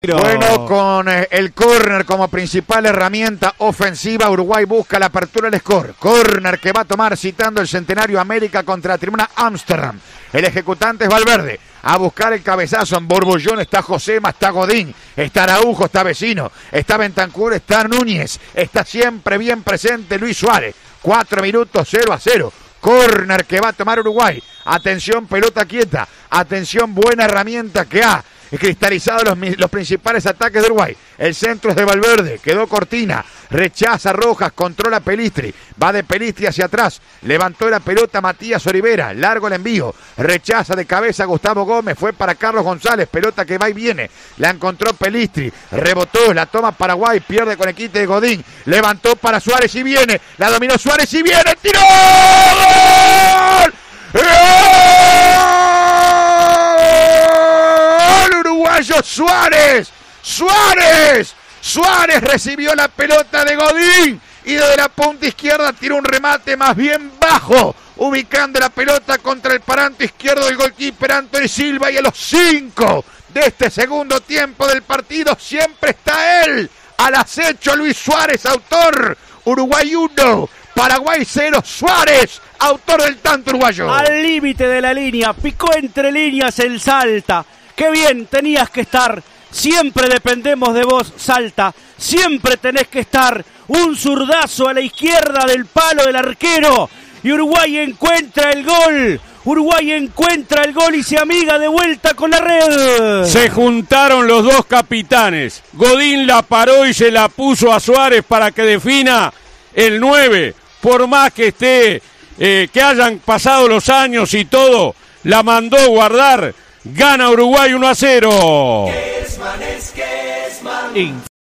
Bueno, con el córner como principal herramienta ofensiva, Uruguay busca la apertura del score. Córner que va a tomar citando el Centenario América contra la Tribuna Ámsterdam. El ejecutante es Valverde. A buscar el cabezazo en Borbollón está Josema, está Godín, está Araujo, está Vecino, está Bentancur, está Núñez. Está siempre bien presente Luis Suárez. 4 minutos 0-0. Córner que va a tomar Uruguay. Atención, pelota quieta. Atención, buena herramienta que ha cristalizado los principales ataques de Uruguay. El centro es de Valverde, quedó Cortina, rechaza Rojas, controla Pelistri, va de Pelistri hacia atrás, levantó la pelota Matías Olivera, largo el envío, rechaza de cabeza Gustavo Gómez, fue para Carlos González, pelota que va y viene, la encontró Pelistri, rebotó, la toma Paraguay, pierde con el quite de Godín, levantó para Suárez y viene, la dominó Suárez y viene, tiró, ¡gol! Uruguayo Suárez recibió la pelota de Godín y desde la punta izquierda tiró un remate más bien bajo, ubicando la pelota contra el paranto izquierdo del golkeeper Anthony Silva, y a los 5 de este segundo tiempo del partido siempre está él, al acecho Luis Suárez, autor. Uruguay 1, Paraguay 0, Suárez, autor del tanto uruguayo. Al límite de la línea, picó entre líneas el Salta. ¡Qué bien tenías que estar! Siempre dependemos de vos, Salta. Siempre tenés que estar. Un zurdazo a la izquierda del palo del arquero. Y Uruguay encuentra el gol. Uruguay encuentra el gol y se amiga de vuelta con la red. Se juntaron los dos capitanes. Godín la paró y se la puso a Suárez para que defina el 9. Por más que esté, que hayan pasado los años y todo, la mandó guardar. Gana Uruguay 1-0.